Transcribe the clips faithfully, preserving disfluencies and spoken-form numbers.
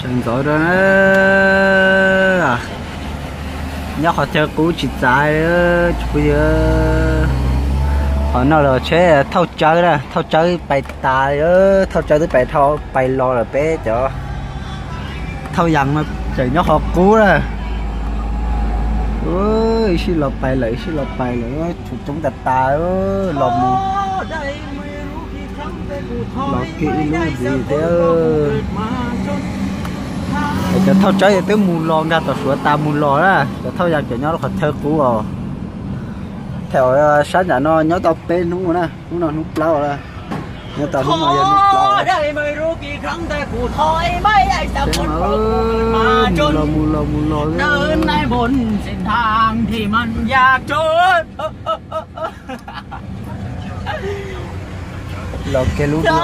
sừng rồi đó nhớ họ chơi cú chỉ dài đó bây giờ họ nói là chế thâu chơi đó thâu chơi bài tài đó thâu chơi tới bài thâu bài lo là bé cho thâu dần mà trời nhớ họ cú đó ơi xin lọc bài lại xin lọc bài lại chúng ta tài đó lòng lọc kỹ luôn gì thế cho thâu chơi tới mù lon ra tao sửa ta mù lon á cho thâu dần cho nhớ là thơ cũ rồi theo sáng nhà nó nhớ tao bên đúng không nè đúng nào nút lâu ra nhớ tao đúng rồi nút lâu đây mớiรู้กี่ครั้งแต่กูถอยไม่ได้สักคนมาจนมูลมูลเดินในบนเส้นทางที่มันยากจนเราแกรู้ด้วย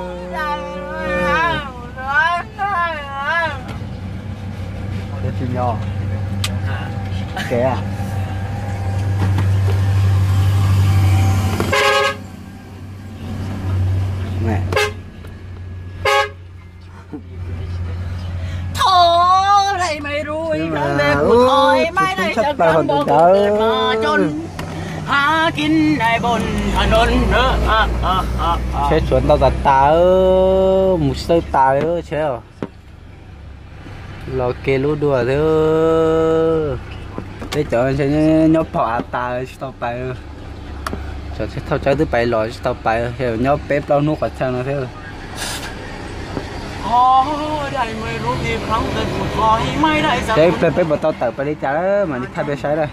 เดี๋ยวจริงเหรอแกอ่ะแม่โธ่อะไรไม่รู้อีกครั้งแรกกูถอยไม่ได้สักครั้งบอกกูเกิดมาจนหากินในบนถนนเอออ่ะอ่ะอ่ะใช้สวนเราตัดตาเออหมูซื้อตาเออใช่หรอเราเกลูดัวเด้อได้เจอใช่nhóc bỏ tàต่อไปจะใช้เท่าใจที่ไปหล่อต่อไปเห็นnhócเป๊ปเรานุกกว่าช่างนะเธอได้ไม่รู้กี่ครั้งแต่กูถอยไม่ได้สักเจ๊เป๊ปเป๊ปบอกต่อเติบไปได้จ้ามานี่ถ้าไปใช้เลย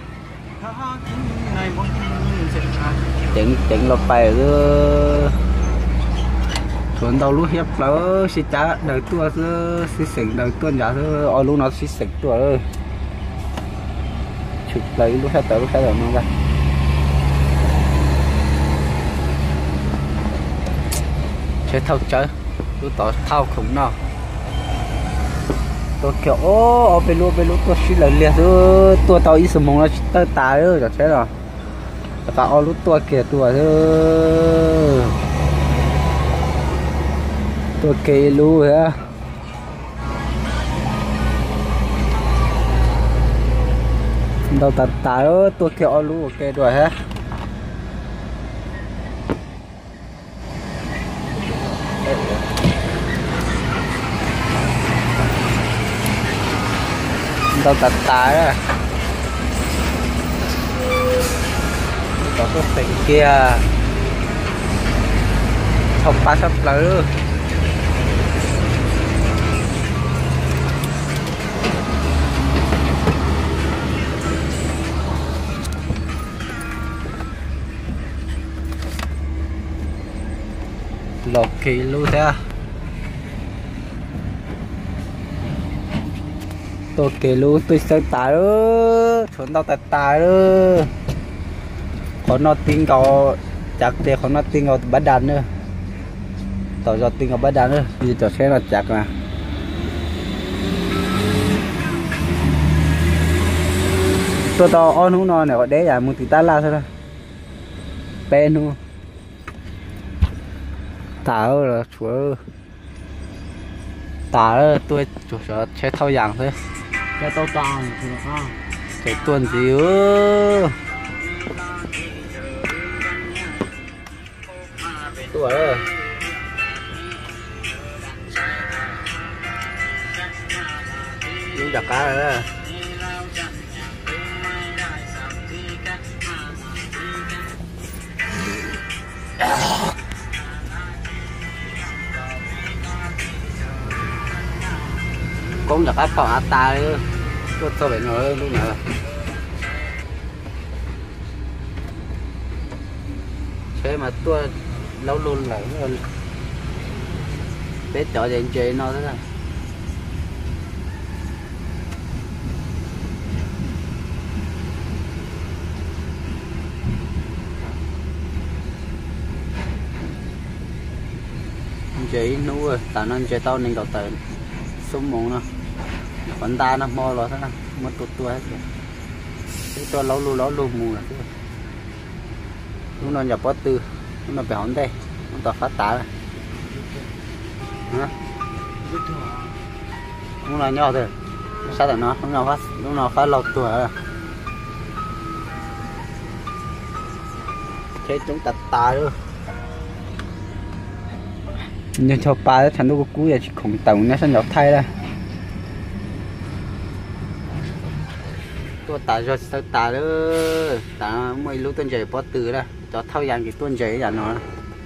เจ๋งเจ๋งเราไปเด้อส่วนเรารู้เฮียบแล้วสิจ้าเดินตัวเด้อสิสิงเดินตัวอย่าเด้อเอาลูกน้องสิสิงตัวเลยฉุดเลยลูกแค่เต๋อลูกแค่เต๋อมองกันใช้เท่าเจอลูกต่อเท่าขุมเนาะตัวเกี่ยวโอ้เอาไปรู้ไปรู้ตัวชิ้นละเลียดเด้อตัวเต่าอีสมองเราเตอตายเด้อจะใช่หรอแต่ปเอารู้ตัวเกี่ยวตัวเด้อตัวเกลูเหรอเราตัดตาแล้วตัวเกี่ยวลูโอเคด้วยฮะเราตัดตาแล้วต่อตัวเป็นเกียร์ชมปลาชมปลาหลอกกี่ลูกเท่าตัวกี่ลูกตัวเส้นตายเออชนเราตัดตายเออขอนอดติ้งเขาจากเตะขอนอดติ้งเขาบัดดันเนอะต่อจอดติ้งเขาบัดดันเนอะมีจอดแค่นอดจากมาตัวต่ออ้อนหูนอนเนี่ยก็เด้อย่างมึงติดตาล่าซะนะเป็นหูtao là chúa tao là tôi chủ sở chơi thao giảng thôi cho tao tao thì được không cái tuần gì ơ tuổi ơi nhưng chặt cá rồi đó cũng được áp vào ta đi tôi tôi phải nói lúc nào thế mà tôi lâu luôn là biết chỗ để chơi nó thế nào chơi nó rồi tạo nên chơi tao nên đầu tiền súng mồm nó còn ta nó mò rồi thế nào mất tụt tua hết rồi cái cho lâu lu lâu lu mù là lúc nó nhập bớt tư lúc nó bẻ hòn đây nó tập phát tả rồi hả lúc nào nhỏ thôi sao tại nó lúc nào phát lúc nào phát lột tuổi rồi thế chúng ta ta luôn nhưng cho ba cái thằng nó có cú giờ chỉ khổng tổng nó sẽ nhọc thay ra tôi ta cho sao ta đó ta mấy lúc tuần trời bỏ từ ra cho thâu giang cái tuần trời là nó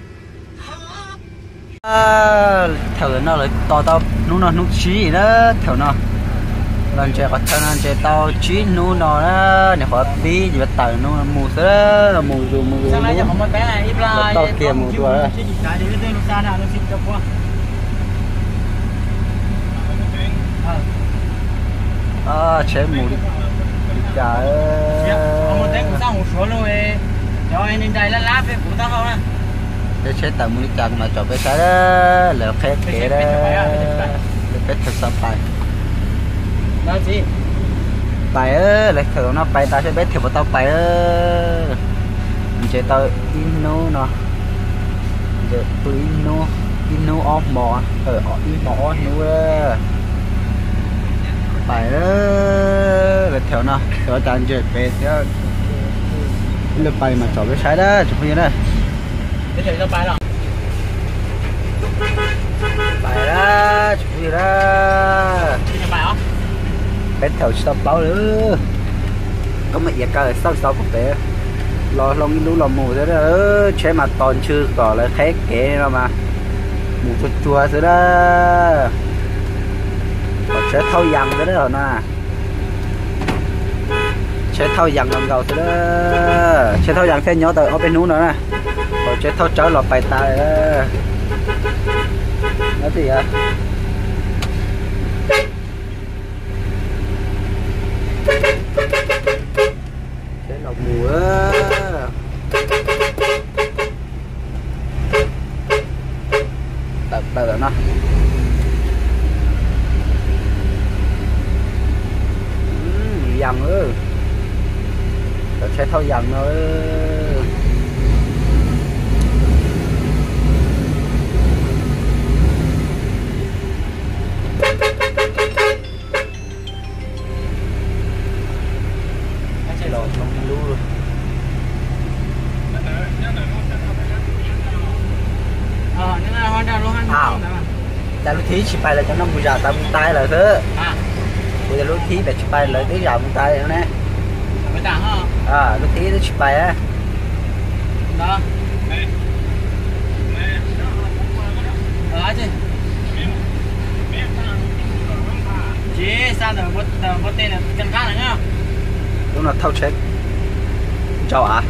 thở nó lại to to nó nó nó chí đó thở nó lần chơi có thở nó chơi to chí nó nó đó để họ tí gì bắt tờ nó mù sữa mù dù mù dù to kia mù tua đó à chế mù đi trời ơi để chế tàu mũi chặt mà chọn cái trái đó là phép kệ đó là phép thực sự phải đó gì phải á lại thử nó phải ta sẽ biết thiệt tao phải á mình chế tao ino nó giờ tôi ino ino off mò ở in mò nữa phải á là theo nó theo tàn chơi về theo lực bay mà chọn cái trái đó chụp như này cái thầy nó bài rồi bài đó chụp gì đó cái bài hả bên thầu stop báo nữa có mấy giờ coi sao sao cũng thế lo lo những lo mù thế đó chế mà toàn chưa còn là thế kệ đâu mà mù chua chua thế đó còn chế thâu dằn thế đó rồi nè chế thâu dằn lần đầu thế đó chế thâu dằn thế nhỏ từ ở bênนู้นnữa nè còn chế thâu trở lọt bài tài đó nó gì à chế lọt mù á tập tập nó dằn ư rồi chế thâu dằn thôi ta lúc thí chỉ bay là cho nó mùi già ta mùi tay là thứ bây giờ lúc thí để chỉ bay lại cái già mùi tay nữa nè à lúc thí nó chỉ bay á đó chứ chỉ sao được có có tên là chân khác này nhá lúc nào thâu chết chào à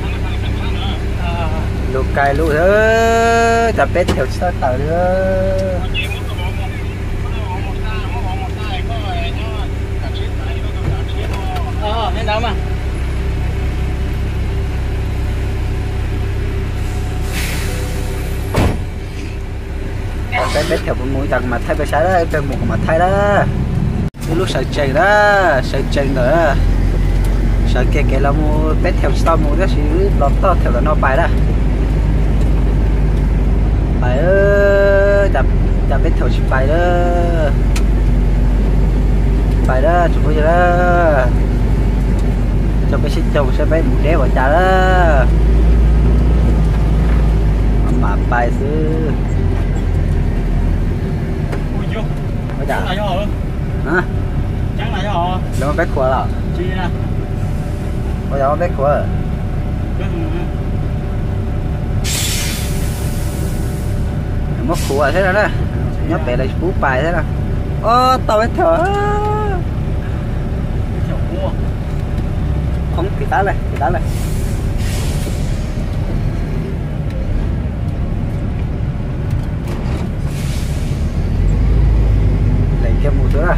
lúc cài lúc nữa tập bếp theo sao tờ nữa ờ nên đâu mà cái bếp theo mũi tầng mà thay cái trái đó bên một mà thay đó lúc sợ chạy đó sợ chạy nữa sợ kia kia là mua bếp theo sau mua cái gì lọt to theo là nó bài đó bài ơi tập tập bếp theo chỉ bài đó bài đó chụp cái gì đó cho cái xích chồng sẽ bé một đế vào trả đó mà bài xứ ui trắng là cho họ luôn hả trắng là cho họ nó bé khóa là chi nè bây giờ bé khóa mất khóa thế nào đó nhớ bé là phú bài thế nào ô tao bé thở không cái tá này cái tá này lấy cái mũ nữa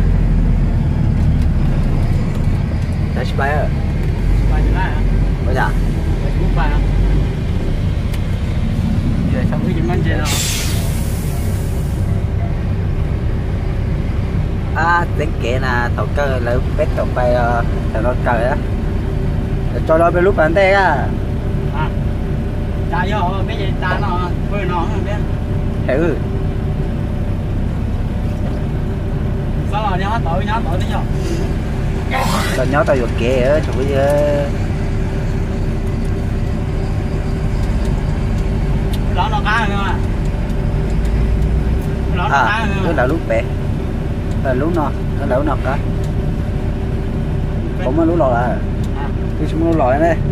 đây sẽ bay à bài gì hả bây giờ bút bài à vậy xong cái gì mang chơi nào à tính kệ là thầu cơ là bét thầu bay là nó cờ đó cho nó bên lúc bán tê á à trả cho họ mấy gì trả nó vừa nó không biết hiểu sao nhỏ nhỏ tội nhỏ tội nhỏ là nhỏ tao giật kệ á trời ơi lỡ nó cá nữa mà lỡ nó cá à nữa tức là lúc bẹ là lúc nọ nó là lúc nọ cả cũng mới lúc lò là tôi xuống lúc lò đây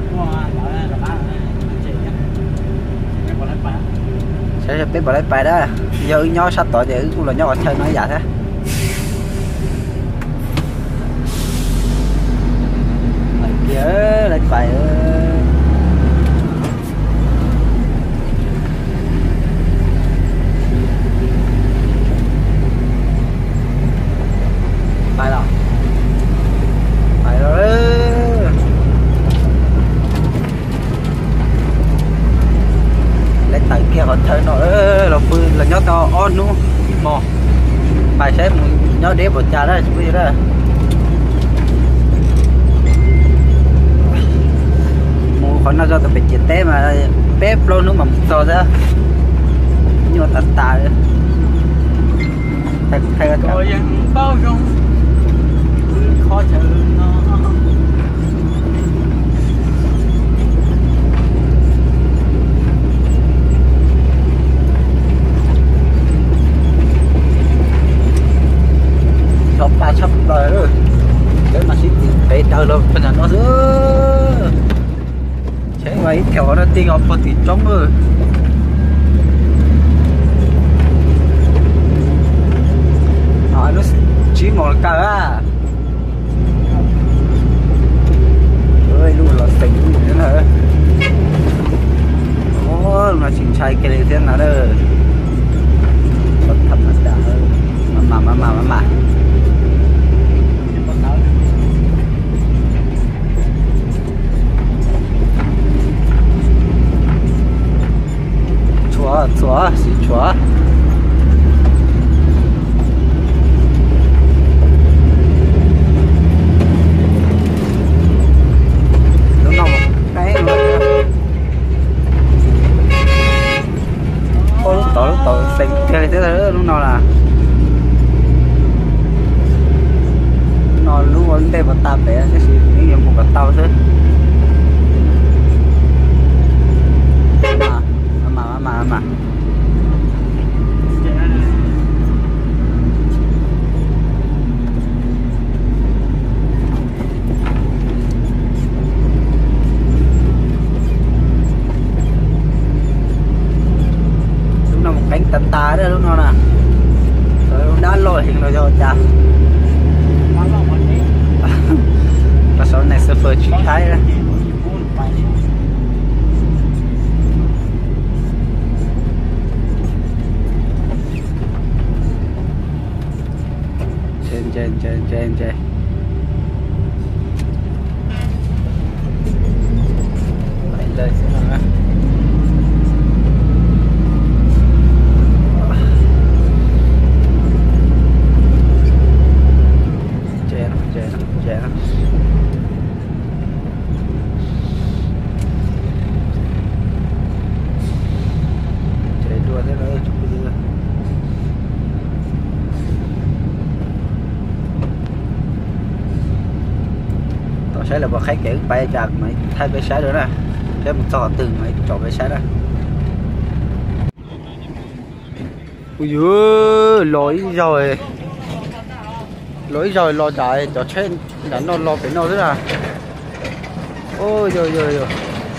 sẽ sẽ biết vào lấy bài đó giờ nhỏ sắp tội thì cũng là nhỏ ở chơi nói dạ thế mày kia lấy bài bài đâu bài rồi lấy tay kia còn thấy nó là phương là nhớ to on luôn mò bài xếp nhớ đế một trà đó chú gì đó mua còn nó do tập biệt tế mà bếp luôn nó mà to ra nhưng mà tận tà thay thay cái rồi bao dung khó chịu nó sắp ba sắp rồi rồi cái mà xịt để chờ luôn bây giờ nó giữa chế vậy kiểu nó tinh học một tí trống rồi à nó chỉ một cái à ơi luôn là tỉnh thế này ô mà chỉnh chạy cái này thế nào đó thật thật đã mà mà mà mà mà chúa chúa xí chúa lúc nào cái ô lúc tổ lúc tổ xanh cái thế đó lúc nào là nó lúc ở đây mà tạm để cái gì những dụng của tao chứ mà mà mà mà lúc nào một cánh tạt tà đó lúc nào nè rồi đã lôi hình rồi cho cha và sau này sẽ phơi chỉ thái ra trên trên trên trên trên lại lên xem nào trên trên trên trên đua thế đó chụp đi sẽ là một khách kiểu bay chặt mày thay cái xe nữa nè cái một trò từ mày chọn cái xe đó ui dồi lỗi rồi lỗi rồi lo chạy cho trên đánh nó lo cái nó thế nào ôi rồi rồi rồi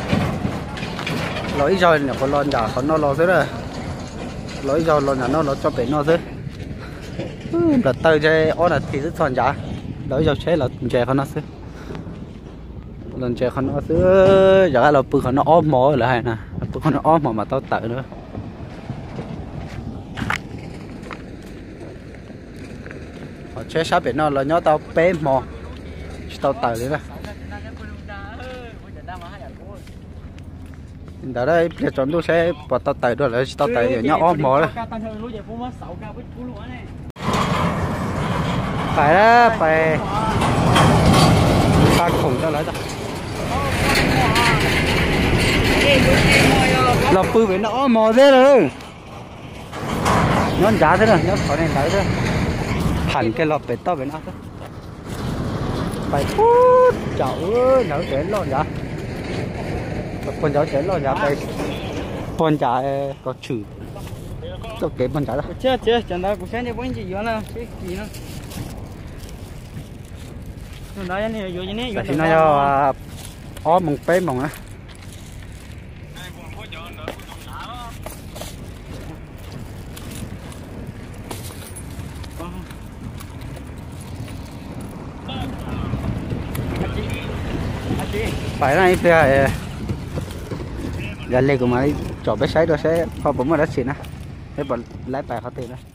lỗi rồi là có lo giả còn nó lo thế này lỗi rồi lo nhà nó nó cho cái nó thế là tơi chơi ó là thì rất toàn giả lỗi rồi chế là chơi con nó thế lần chơi con nó xưa giờ là bự con nó ốm mỏ là hay nè bự con nó ốm mỏ mà tao tự nữa họ chơi sát biển nó là nhớ tao bé mỏ tao tự đấy nè đó đây bây giờ tôi sẽ bỏ tao tự rồi lại tao tự nhớ ốm mỏ đấy phải đó phải ta khủng cho lấy ra là bự với nó mò thế rồi nhón giá thế này nhón khỏi này lấy thế hẳn cái lọt bể to bể nó thôi phải phút cháu ơi cháu chén lọt dạ con cháu chén lọt dạ phải con chả có chữ tôi kể con chả đó chưa chưa chẳng đã cũng xem như bánh gì vậy nào cái gì nữa đó này vô như này tại vì nó cho ó mông pé mông á phải này bây giờ giờ lấy của máy chọn bé sấy rồi sẽ kho bấm vào đất xịn á thế bọn lái bài khó tiền đó